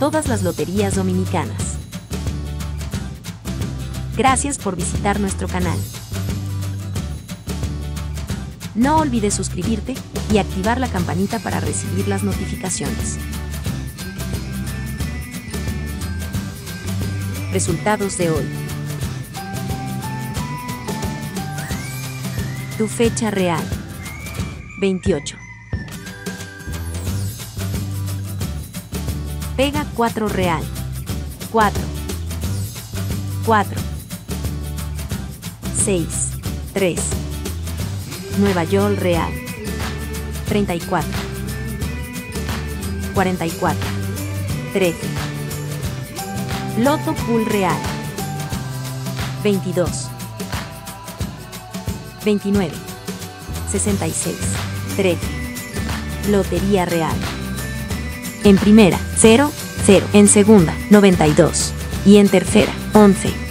todas las loterías dominicanas. Gracias por visitar nuestro canal. No olvides suscribirte y activar la campanita para recibir las notificaciones. Resultados de hoy. Tu fecha real: 28. Pega 4 real: 4, 4, 6, 3. Nueva York real: 34, 44, 13. Loto Pool real: 22, 29, 66, 13. Lotería real: en primera, 0, 0. En segunda, 92. Y en tercera, 11.